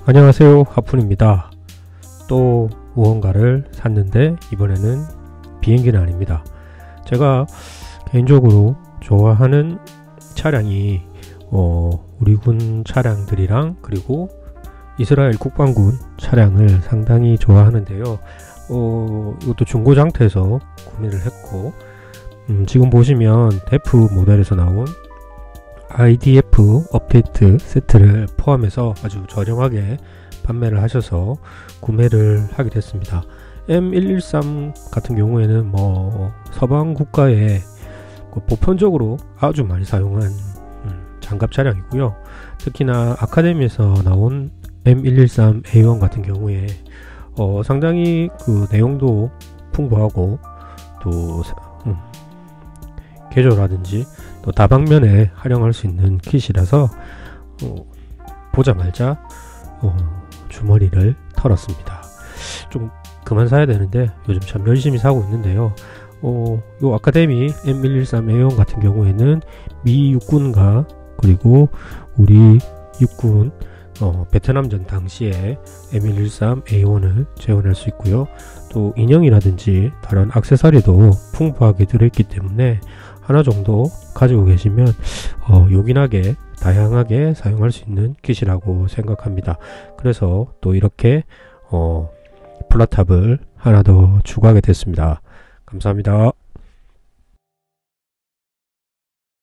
안녕하세요, 하푼입니다. 또 무언가를 샀는데 이번에는 비행기는 아닙니다. 제가 개인적으로 좋아하는 차량이 우리 군 차량들이랑 그리고 이스라엘 국방군 차량을 상당히 좋아하는데요. 이것도 중고 상태에서 구매를 했고, 지금 보시면 데프 모델에서 나온 IDF 업데이트 세트를 포함해서 아주 저렴하게 판매를 하셔서 구매를 하게 됐습니다. M113 같은 경우에는 서방 국가에 보편적으로 아주 많이 사용한 장갑 차량이고요. 특히나 아카데미에서 나온 M113A1 같은 경우에 상당히 그 내용도 풍부하고 또 개조라든지 또 다방면에 활용할 수 있는 킷이라서 보자마자 주머니를 털었습니다. 좀 그만 사야 되는데 요즘 참 열심히 사고 있는데요. 요 아카데미 M113A1 같은 경우에는 미 육군과 그리고 우리 육군 베트남전 당시에 M113A1을 재현할 수 있고요. 또 인형이라든지 다른 액세서리도 풍부하게 들어있기 때문에 하나 정도 가지고 계시면 요긴하게 다양하게 사용할 수 있는 킷이라고 생각합니다. 그래서 또 이렇게 플라탑을 하나 더 추가하게 됐습니다. 감사합니다.